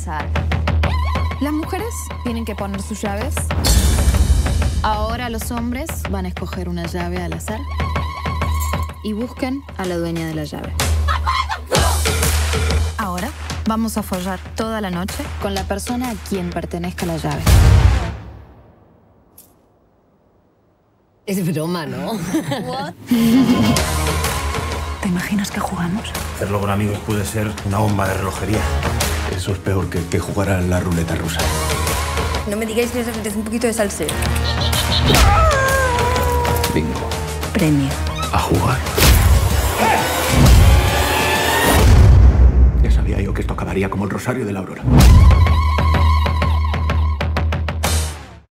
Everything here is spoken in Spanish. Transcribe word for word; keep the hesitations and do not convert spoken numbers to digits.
azar. Las mujeres tienen que poner sus llaves. Ahora los hombres van a escoger una llave al azar y busquen a la dueña de la llave. Ahora vamos a follar toda la noche con la persona a quien pertenezca la llave. Es broma, ¿no? What? ¿Te imaginas que jugamos? Hacerlo con amigos puede ser una bomba de relojería. Eso es peor que, que jugar a la ruleta rusa. No me digáis que os apetece un poquito de salseo. Bingo. Premio. A jugar. Ya sabía yo que esto acabaría como el Rosario de la Aurora.